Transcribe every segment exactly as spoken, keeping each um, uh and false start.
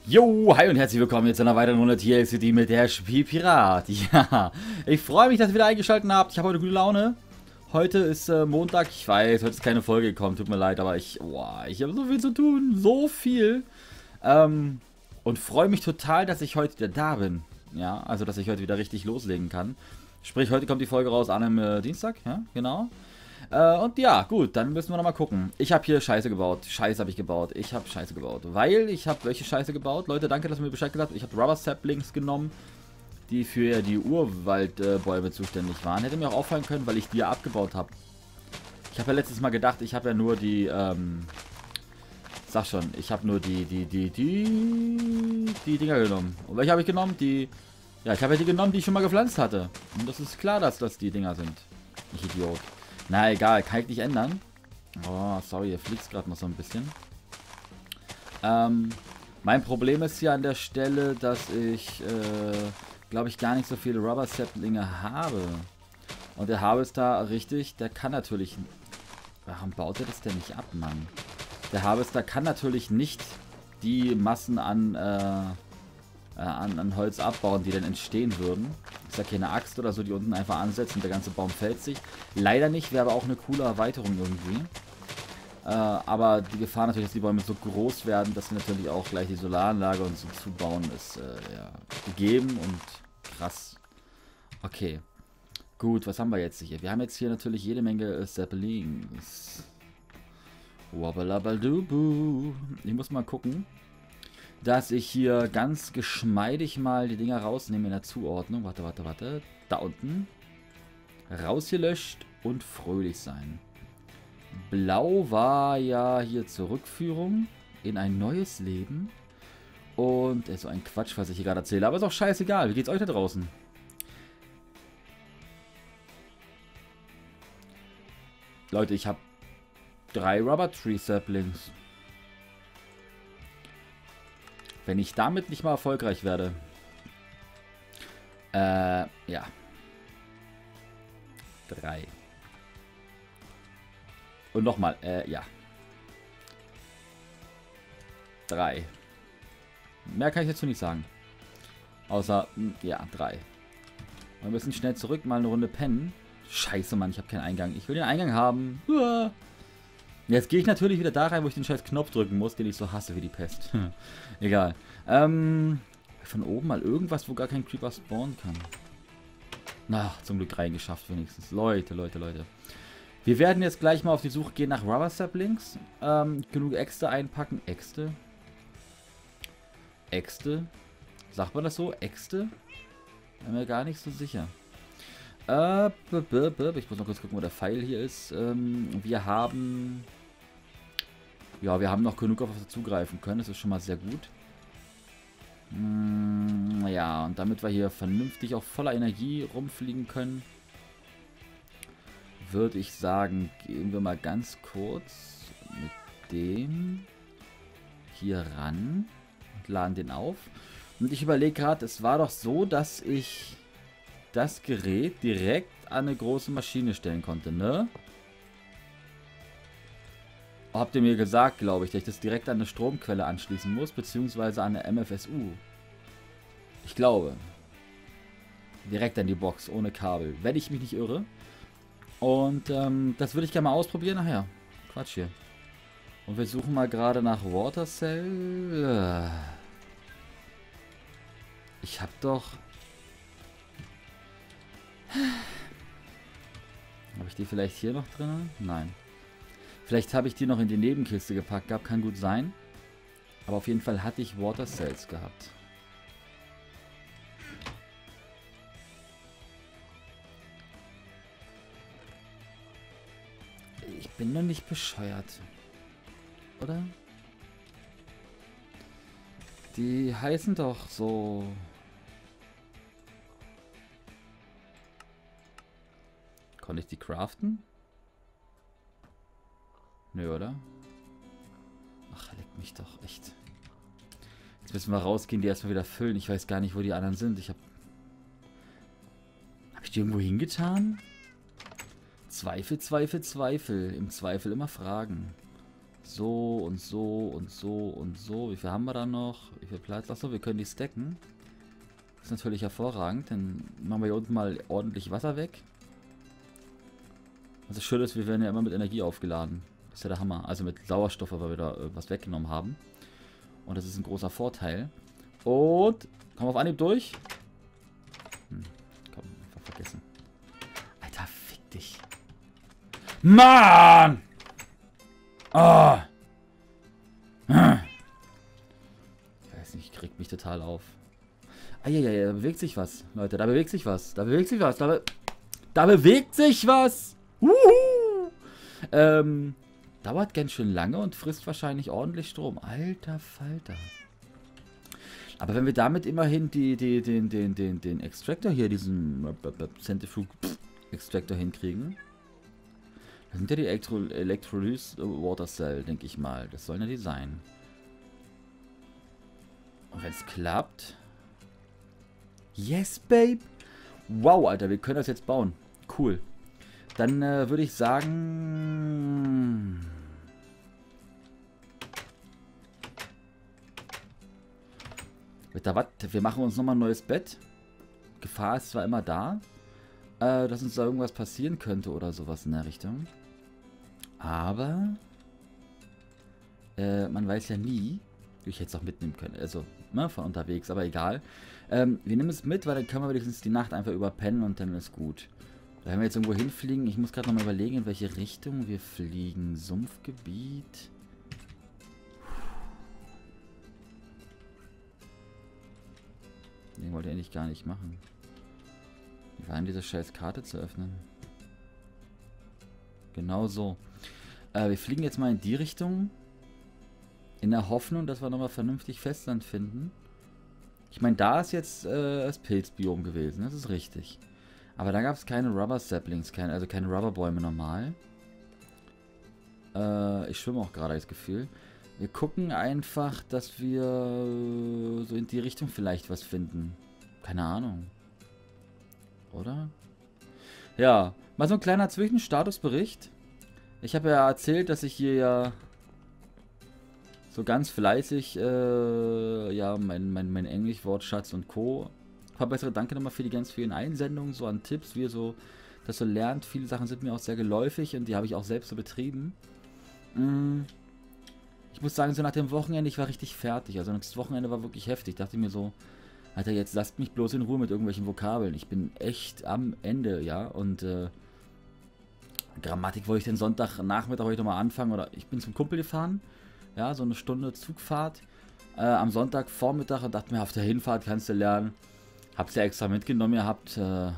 Jo, hi und herzlich willkommen jetzt zu einer weiteren Runde T L C D mit der Spielpirat. Ja, ich freue mich, dass ihr wieder eingeschaltet habt. Ich habe heute gute Laune. Heute ist äh, Montag. Ich weiß, heute ist keine Folge gekommen. Tut mir leid, aber ich, boah, ich habe so viel zu tun. So viel. Ähm, und freue mich total, dass ich heute wieder da bin. Ja, also, dass ich heute wieder richtig loslegen kann. Sprich, heute kommt die Folge raus an einem äh, Dienstag. Ja, genau. Äh, und ja, gut, dann müssen wir nochmal gucken. Ich habe hier Scheiße gebaut. Scheiße habe ich gebaut. Ich habe Scheiße gebaut. Weil ich habe welche Scheiße gebaut. Leute, danke, dass ihr mir Bescheid gesagt habt. Ich habe Rubber Saplings genommen, die für die Urwaldbäume äh, zuständig waren. Hätte mir auch auffallen können, weil ich die ja abgebaut habe. Ich habe ja letztes Mal gedacht, ich habe ja nur die, ähm... Sag schon, ich habe nur die, die, die, die... Die Dinger genommen. Und welche habe ich genommen? Die... Ja, ich habe ja die genommen, die ich schon mal gepflanzt hatte. Und das ist klar, dass das die Dinger sind. Ich Idiot. Na egal, kann ich nicht ändern. Oh, sorry, ihr fliegt gerade noch so ein bisschen. Ähm, mein Problem ist hier an der Stelle, dass ich, äh, glaube ich, gar nicht so viele Rubber Saplinge habe. Und der Harvester, richtig, der kann natürlich... Warum baut er das denn nicht ab, Mann? Der Harvester kann natürlich nicht die Massen an, äh, An, an Holz abbauen, die dann entstehen würden. Ich sag hier eine Axt oder so, die unten einfach ansetzt und der ganze Baum fällt sich. Leider nicht, wäre aber auch eine coole Erweiterung irgendwie. Äh, aber die Gefahr natürlich, dass die Bäume so groß werden, dass sie natürlich auch gleich die Solaranlage und so zubauen, ist äh, ja, gegeben und krass. Okay. Gut, was haben wir jetzt hier? Wir haben jetzt hier natürlich jede Menge äh, Saplings. Wabbalabadubu. Ich muss mal gucken, dass ich hier ganz geschmeidig mal die Dinger rausnehme in der Zuordnung. Warte, warte, warte. Da unten. Rausgelöscht und fröhlich sein. Blau war ja hier zur Rückführung in ein neues Leben. Und ist so ein Quatsch, was ich hier gerade erzähle. Aber ist auch scheißegal. Wie geht's euch da draußen? Leute, ich habe drei Rubber Tree Saplings. Wenn ich damit nicht mal erfolgreich werde. Äh, ja. Drei. Und nochmal, äh, ja. Drei. Mehr kann ich dazu nicht sagen. Außer, ja, drei. Wir müssen schnell zurück, mal eine Runde pennen. Scheiße, Mann, ich habe keinen Eingang. Ich will den Eingang haben. Uah. Jetzt gehe ich natürlich wieder da rein, wo ich den scheiß Knopf drücken muss, den ich so hasse wie die Pest. Egal. Ähm, von oben mal irgendwas, wo gar kein Creeper spawnen kann. Na, zum Glück reingeschafft wenigstens. Leute, Leute, Leute. Wir werden jetzt gleich mal auf die Suche gehen nach Rubber Saplings. Ähm, genug Äxte einpacken. Äxte? Äxte? Sagt man das so? Äxte? Bin mir gar nicht so sicher. Äh, ich muss noch kurz gucken, wo der Pfeil hier ist. Ähm, wir haben... Ja, wir haben noch genug, auf was wir zugreifen können. Das ist schon mal sehr gut. Hm, ja, und damit wir hier vernünftig auch voller Energie rumfliegen können, würde ich sagen, gehen wir mal ganz kurz mit dem hier ran und laden den auf. Und ich überlege gerade, es war doch so, dass ich das Gerät direkt an eine große Maschine stellen konnte, ne? Habt ihr mir gesagt, glaube ich, dass ich das direkt an eine Stromquelle anschließen muss, beziehungsweise an eine M F S U. Ich glaube. Direkt an die Box, ohne Kabel. Wenn ich mich nicht irre. Und ähm, das würde ich gerne mal ausprobieren nachher. Quatsch hier. Und wir suchen mal gerade nach Water Cell. Ich hab doch... Habe ich die vielleicht hier noch drin? Nein. Vielleicht habe ich die noch in die Nebenkiste gepackt gehabt, kann gut sein. Aber auf jeden Fall hatte ich Water Cells gehabt. Ich bin noch nicht bescheuert. Oder? Die heißen doch so... Konnte ich die craften? Nö, oder? Ach, leck mich doch, echt. Jetzt müssen wir rausgehen, die erstmal wieder füllen. Ich weiß gar nicht, wo die anderen sind. Ich hab... Hab ich die irgendwo hingetan? Zweifel, Zweifel, Zweifel. Im Zweifel immer fragen. So und so und so und so. Wie viel haben wir da noch? Wie viel Platz? Achso, wir können die stacken. Das ist natürlich hervorragend. Dann machen wir hier unten mal ordentlich Wasser weg. Was das Schöne ist, wir werden ja immer mit Energie aufgeladen. Das ist ja der Hammer. Also mit Sauerstoff, weil wir da was weggenommen haben. Und das ist ein großer Vorteil. Und kommen wir auf Anhieb durch. Hm, komm, einfach vergessen. Alter, fick dich. Mann! Ah! Hm. Ich weiß nicht, kriegt mich total auf. Ah, ja, ja, ja, da bewegt sich was. Leute, da bewegt sich was. Da bewegt sich was. Da, be da bewegt sich was. Uhu. Ähm, dauert ganz schön lange und frisst wahrscheinlich ordentlich Strom. Alter Falter. Aber wenn wir damit immerhin die, die, den, den, den, den Extractor hier, diesen Centrifuge Extractor hinkriegen. Das sind ja die Elektro Electrolyse Water Cell, denke ich mal. Das sollen ja die sein. Und wenn es klappt. Yes, babe. Wow, Alter, wir können das jetzt bauen. Cool. Dann äh, würde ich sagen... Da, wat? Wir machen uns nochmal ein neues Bett. Gefahr ist zwar immer da, äh, dass uns da irgendwas passieren könnte oder sowas in der Richtung. Aber äh, man weiß ja nie. Ich hätte es auch mitnehmen können. Also, ne, von unterwegs, aber egal. Ähm, wir nehmen es mit, weil dann können wir wenigstens die Nacht einfach überpennen und dann ist gut. Da wenn wir jetzt irgendwo hinfliegen, ich muss gerade nochmal überlegen, in welche Richtung wir fliegen. Sumpfgebiet. Den wollte ich eigentlich gar nicht machen. Wie war denn diese scheiß Karte zu öffnen? Genau so. Äh, wir fliegen jetzt mal in die Richtung. In der Hoffnung, dass wir nochmal vernünftig Festland finden. Ich meine, da ist jetzt äh, das Pilzbiom gewesen. Das ist richtig. Aber da gab es keine Rubber Saplings. Keine, also keine Rubberbäume normal. Äh, ich schwimme auch gerade, das Gefühl. Wir gucken einfach, dass wir so in die Richtung vielleicht was finden. Keine Ahnung. Oder? Ja, mal so ein kleiner Zwischenstatusbericht. Ich habe ja erzählt, dass ich hier ja so ganz fleißig äh, ja, mein, mein, mein Englisch-Wortschatz und Co. verbessere. Danke nochmal für die ganz vielen Einsendungen, so an Tipps, wie ihr so das so lernt. Viele Sachen sind mir auch sehr geläufig und die habe ich auch selbst so betrieben. Mm. Ich muss sagen, so nach dem Wochenende, ich war richtig fertig. Also das Wochenende war wirklich heftig. Ich dachte mir so, Alter, jetzt lasst mich bloß in Ruhe mit irgendwelchen Vokabeln. Ich bin echt am Ende, ja. Und äh, Grammatik wollte ich den Sonntagnachmittag heute mal anfangen. Oder ich bin zum Kumpel gefahren. Ja, so eine Stunde Zugfahrt. Äh, am Sonntagvormittag und dachte mir, auf der Hinfahrt kannst du lernen. Hab's ja extra mitgenommen. Ihr habt... Äh,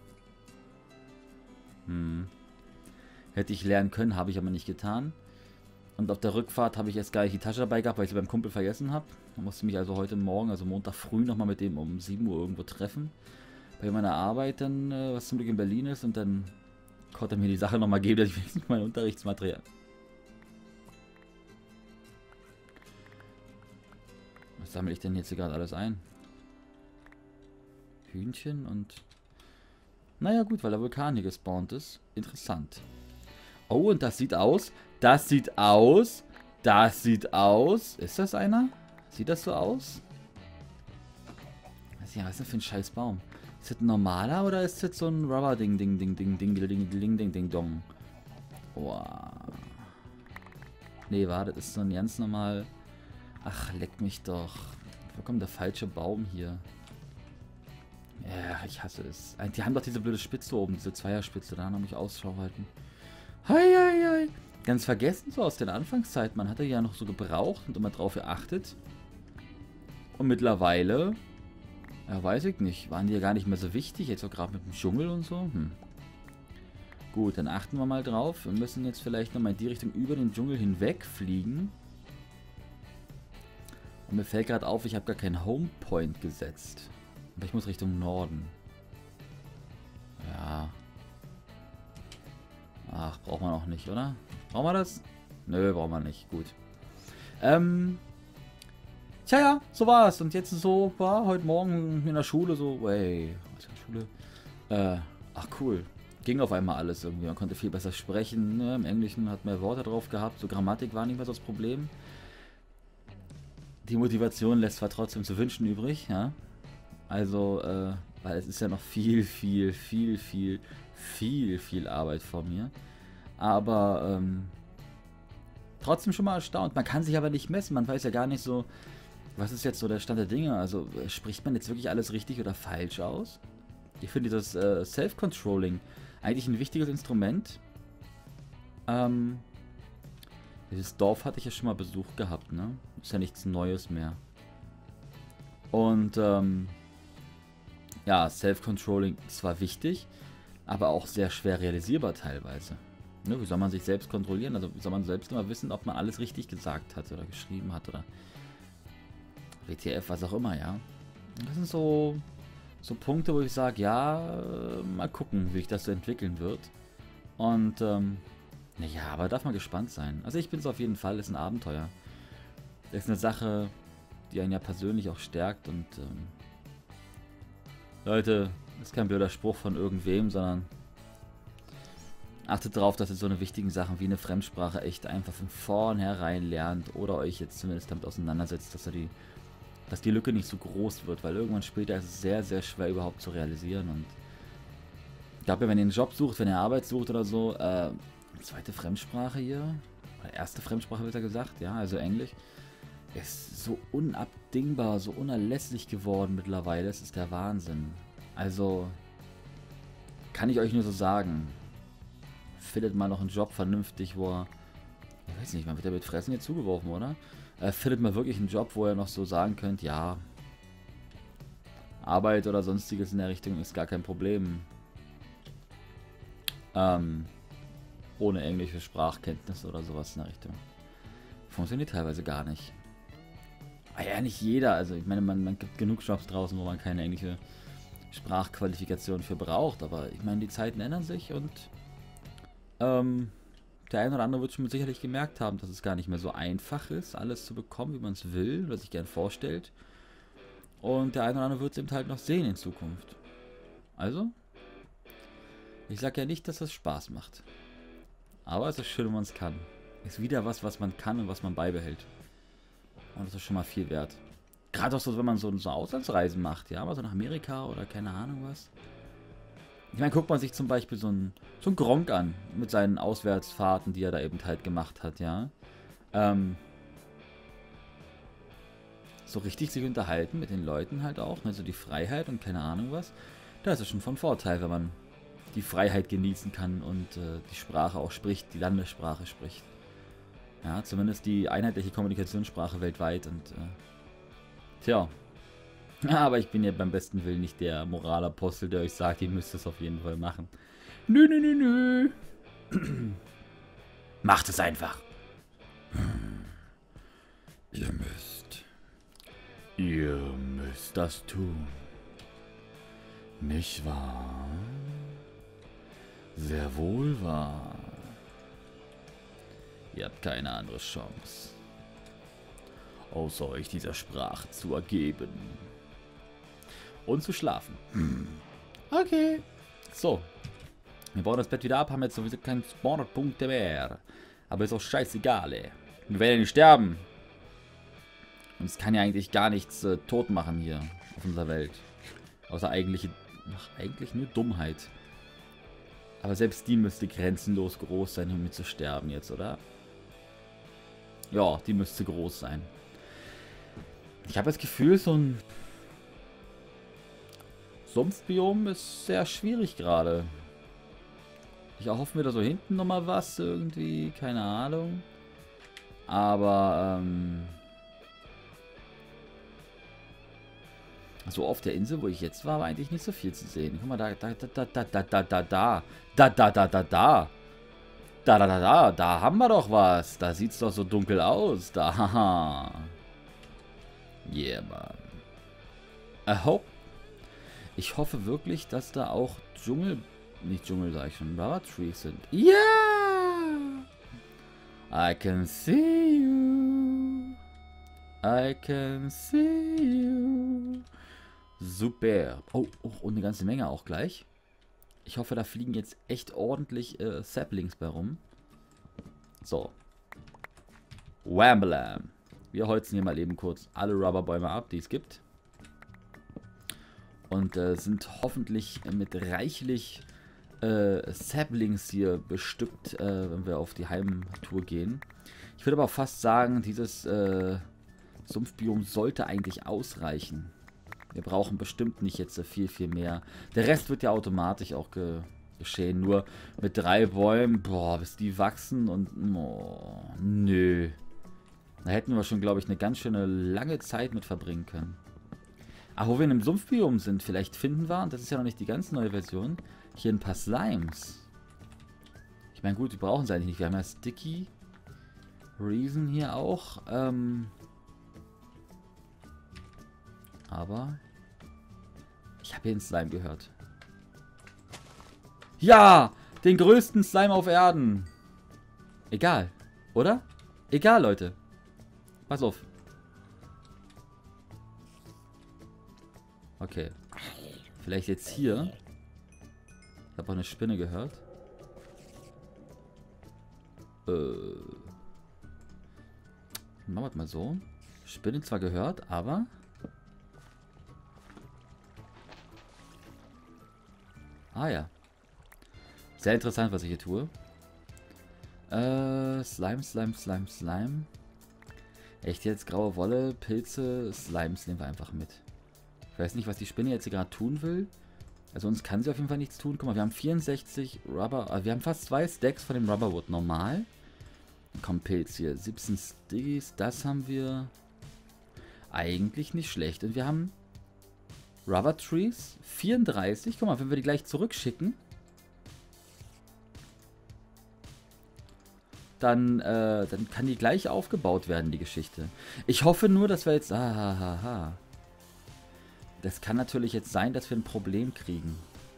hm, hätte ich lernen können, habe ich aber nicht getan. Und auf der Rückfahrt habe ich erst gar nicht die Tasche dabei gehabt, weil ich sie beim Kumpel vergessen habe. Da musste mich also heute Morgen, also Montag früh, nochmal mit dem um sieben Uhr irgendwo treffen. Bei meiner Arbeit dann, äh, was zum Glück in Berlin ist. Und dann konnte er mir die Sache nochmal geben, dass ich wenigstens mein Unterrichtsmaterial... Was sammle ich denn jetzt hier gerade alles ein? Hühnchen und... Naja gut, weil der Vulkan hier gespawnt ist. Interessant. Oh, und das sieht aus... Das sieht aus. Das sieht aus. Ist das einer? Sieht das so aus? Was ist das für ein scheiß Baum? Ist das ein normaler oder ist das so ein Rubber-Ding, Ding, Ding, Ding, Ding, Ding, Ding, Ding, Ding, Ding, Dong? Wow. Nee, warte, das ist so ein ganz normal... Ach, leck mich doch. Wo kommt der falsche Baum hier? Ja, ich hasse es. Die haben doch diese blöde Spitze oben, diese Zweierspitze. Da muss ich Ausschau halten. Hei, hei, hei. Ganz vergessen, so aus den Anfangszeiten. Man hatte ja noch so gebraucht und immer drauf geachtet. Und mittlerweile, ja, weiß ich nicht, waren die ja gar nicht mehr so wichtig. Jetzt auch gerade mit dem Dschungel und so. Hm. Gut, dann achten wir mal drauf. Wir müssen jetzt vielleicht nochmal in die Richtung über den Dschungel hinweg fliegen. Und mir fällt gerade auf, ich habe gar keinen Homepoint gesetzt. Aber ich muss Richtung Norden. Ja. Ach, braucht man auch nicht, oder? Brauchen wir das? Nö, brauchen wir nicht. Gut. Ähm. Tja, ja, so war es. Und jetzt so, war heute Morgen in der Schule so, ey, was ist in der Schule? Äh, ach cool. ging auf einmal alles irgendwie. Man konnte viel besser sprechen. Ne? Im Englischen hat mehr Worte drauf gehabt. So Grammatik war nicht mehr so das Problem. Die Motivation lässt zwar trotzdem zu wünschen übrig, ja. Also, äh, weil es ist ja noch viel, viel, viel, viel, viel, viel Arbeit vor mir. Aber, ähm, trotzdem schon mal erstaunt. Man kann sich aber nicht messen. Man weiß ja gar nicht so, was ist jetzt so der Stand der Dinge. Also, spricht man jetzt wirklich alles richtig oder falsch aus? Ich finde dieses äh, Self-Controlling eigentlich ein wichtiges Instrument. Ähm, dieses Dorf hatte ich ja schon mal Besuch gehabt, ne? Ist ja nichts Neues mehr. Und, ähm, ja, Self-Controlling ist zwar wichtig, aber auch sehr schwer realisierbar teilweise. Ne, wie soll man sich selbst kontrollieren? Also, wie soll man selbst immer wissen, ob man alles richtig gesagt hat oder geschrieben hat oder W T F, was auch immer, ja? Das sind so, so Punkte, wo ich sage, ja, mal gucken, wie sich das so entwickeln wird. Und, ähm, naja, aber darf man gespannt sein. Also ich bin es auf jeden Fall, ist ein Abenteuer. Das ist eine Sache, die einen ja persönlich auch stärkt und, ähm, Leute, das ist kein blöder Spruch von irgendwem, sondern achtet darauf, dass ihr so eine wichtigen Sachen wie eine Fremdsprache echt einfach von vornherein lernt oder euch jetzt zumindest damit auseinandersetzt, dass, er die, dass die Lücke nicht so groß wird, weil irgendwann später ist es sehr, sehr schwer überhaupt zu realisieren. Und ich glaube, wenn ihr einen Job sucht, wenn ihr Arbeit sucht oder so, äh, zweite Fremdsprache hier, oder erste Fremdsprache wird ja gesagt, ja, also Englisch, ist so unabdingbar, so unerlässlich geworden mittlerweile, das ist der Wahnsinn. Also, kann ich euch nur so sagen, findet mal noch einen Job vernünftig, wo er, ich weiß nicht, man wird ja mit Fressen hier zugeworfen, oder? Äh, findet mal wirklich einen Job, wo ihr noch so sagen könnt, ja, Arbeit oder sonstiges in der Richtung ist gar kein Problem. Ähm, ohne englische Sprachkenntnisse oder sowas in der Richtung. Funktioniert teilweise gar nicht. Aber ja, nicht jeder, also ich meine, man, man gibt genug Jobs draußen, wo man keine englische Sprachqualifikation für braucht, aber ich meine, die Zeiten ändern sich und ähm, der eine oder andere wird schon mit sicherlich gemerkt haben, dass es gar nicht mehr so einfach ist, alles zu bekommen, wie man es will oder sich gern vorstellt. Und der eine oder andere wird es eben halt noch sehen in Zukunft. Also, ich sage ja nicht, dass das Spaß macht. Aber es ist schön, wenn man es kann. Ist wieder was, was man kann und was man beibehält. Und das ist schon mal viel wert. Gerade auch so, wenn man so, so Auslandsreisen macht, ja, mal so nach Amerika oder keine Ahnung was. Ich meine, guckt man sich zum Beispiel so einen so einen Gronk an, mit seinen Auswärtsfahrten, die er da eben halt gemacht hat, ja. Ähm, so richtig sich unterhalten mit den Leuten halt auch, ne, so die Freiheit und keine Ahnung was. Da ist es schon von Vorteil, wenn man die Freiheit genießen kann und äh, die Sprache auch spricht, die Landessprache spricht. Ja, zumindest die einheitliche Kommunikationssprache weltweit und äh, tja. Aber ich bin ja beim besten Willen nicht der Moralapostel, der euch sagt, ihr müsst es auf jeden Fall machen. Nö, nö, nö, nö. Macht es einfach. Ihr müsst. Ihr müsst das tun. Nicht wahr? Sehr wohl wahr. Ihr habt keine andere Chance, außer euch dieser Sprache zu ergeben. Und zu schlafen. Hm. Okay. So. Wir bauen das Bett wieder ab, haben jetzt sowieso keinen Spawnpunkte mehr. Aber ist auch scheißegal, ey. Wir werden ja nicht sterben. Und es kann ja eigentlich gar nichts äh, tot machen hier auf unserer Welt. Außer eigentliche, ach, eigentlich nur Dummheit. Aber selbst die müsste grenzenlos groß sein, um mit zu sterben jetzt, oder? Ja, die müsste groß sein. Ich habe das Gefühl, so ein Sumpfbiom ist sehr schwierig gerade. Ich erhoffe mir da so hinten nochmal was irgendwie, keine Ahnung. Aber, ähm... so auf der Insel, wo ich jetzt war, war eigentlich nicht so viel zu sehen. Guck mal, da, da, da, da, da, da, da, da, da, da, da, da, da. Da, da, da, da, da haben wir doch was. Da sieht's doch so dunkel aus. Da, haha. Yeah, man. I hope. Ich hoffe wirklich, dass da auch Dschungel, nicht Dschungel, sag ich schon, Rubber Trees sind. Ja! Yeah! I can see you. I can see you. Super. Oh, oh, und eine ganze Menge auch gleich. Ich hoffe, da fliegen jetzt echt ordentlich äh, Saplings bei rum. So. Wambalam. Wir holzen hier mal eben kurz alle Rubberbäume ab, die es gibt. Und äh, sind hoffentlich mit reichlich äh, Saplings hier bestückt, äh, wenn wir auf die Heimtour gehen. Ich würde aber fast sagen, dieses äh, Sumpfbiom sollte eigentlich ausreichen. Wir brauchen bestimmt nicht jetzt so viel, viel mehr. Der Rest wird ja automatisch auch ge geschehen. Nur mit drei Bäumen, boah, bis die wachsen und, oh, nö. Da hätten wir schon, glaube ich, eine ganz schöne lange Zeit mit verbringen können. Ah, wo wir in einem Sumpfbiom sind, vielleicht finden wir, und das ist ja noch nicht die ganz neue Version, hier ein paar Slimes. Ich meine, gut, die brauchen sie eigentlich nicht. Wir haben ja Sticky Reason hier auch. Ähm... Aber ich habe hier einen Slime gehört. Ja! Den größten Slime auf Erden. Egal, oder? Egal, Leute. Pass auf. Okay. Vielleicht jetzt hier. Ich habe auch eine Spinne gehört. Äh. Machen wir es mal so. Spinne zwar gehört, aber... Ah ja. Sehr interessant, was ich hier tue. Äh, Slime, Slime, Slime, Slime. Echt jetzt? Graue Wolle, Pilze, Slimes nehmen wir einfach mit. Ich weiß nicht, was die Spinne jetzt hier gerade tun will. Also uns kann sie auf jeden Fall nichts tun. Guck mal, wir haben vierundsechzig Rubber... Also wir haben fast zwei Stacks von dem Rubberwood normal. Dann kommt Pilz hier. siebzehn Stickies, das haben wir... Eigentlich nicht schlecht. Und wir haben... Rubber Trees, vierunddreißig. Guck mal, wenn wir die gleich zurückschicken, dann, äh, dann kann die gleich aufgebaut werden, die Geschichte. Ich hoffe nur, dass wir jetzt... Ah, ha, ha, ha. Das kann natürlich jetzt sein, dass wir ein Problem kriegen.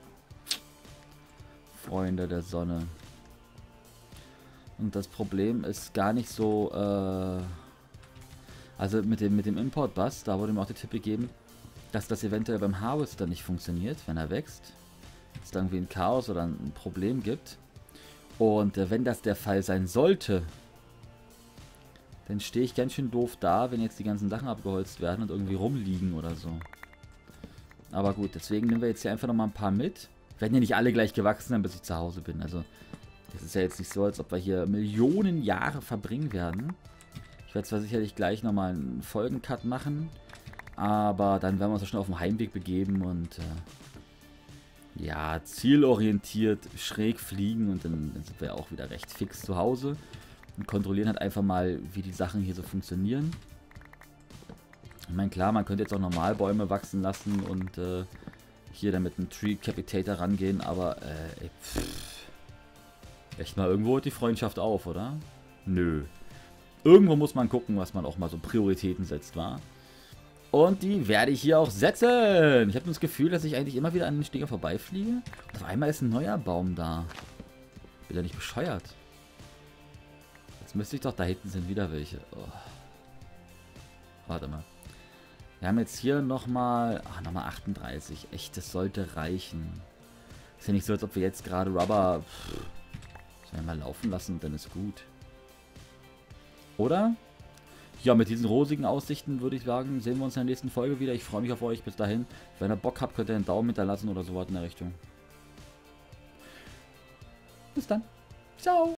Freunde der Sonne. Und das Problem ist gar nicht so... Äh, also mit dem, mit dem Import-Bus, da wurde mir auch der Tipp gegeben, dass das eventuell beim Harvester nicht funktioniert, wenn er wächst. Dass es da irgendwie ein Chaos oder ein Problem gibt. Und äh, wenn das der Fall sein sollte, dann stehe ich ganz schön doof da, wenn jetzt die ganzen Sachen abgeholzt werden und irgendwie rumliegen oder so. Aber gut, deswegen nehmen wir jetzt hier einfach nochmal ein paar mit. Werden ja nicht alle gleich gewachsen sein, bis ich zu Hause bin. Also, das ist ja jetzt nicht so, als ob wir hier Millionen Jahre verbringen werden. Ich werde zwar sicherlich gleich nochmal einen Folgencut machen. Aber dann werden wir uns ja schon auf den Heimweg begeben und äh, ja, zielorientiert schräg fliegen und dann, dann sind wir auch wieder recht fix zu Hause und kontrollieren halt einfach mal, wie die Sachen hier so funktionieren. Ich meine, klar, man könnte jetzt auch normal Bäume wachsen lassen und äh, hier dann mit einem Tree Capitator rangehen, aber äh, ey, pff, echt mal, irgendwo hört die Freundschaft auf, oder? Nö. Irgendwo muss man gucken, was man auch mal so Prioritäten setzt, wa? Und die werde ich hier auch setzen. Ich habe das Gefühl, dass ich eigentlich immer wieder an den Stinger vorbeifliege. Und auf einmal ist ein neuer Baum da. Bin ja nicht bescheuert. Jetzt müsste ich doch... Da hinten sind wieder welche. Oh. Warte mal. Wir haben jetzt hier nochmal... Ach, nochmal achtunddreißig. Echt, das sollte reichen. Ist ja nicht so, als ob wir jetzt gerade Rubber... Sollen wir mal laufen lassen und dann ist gut. Oder? Ja, mit diesen rosigen Aussichten würde ich sagen, sehen wir uns in der nächsten Folge wieder. Ich freue mich auf euch. Bis dahin. Wenn ihr Bock habt, könnt ihr einen Daumen hinterlassen oder sowas in der Richtung. Bis dann. Ciao.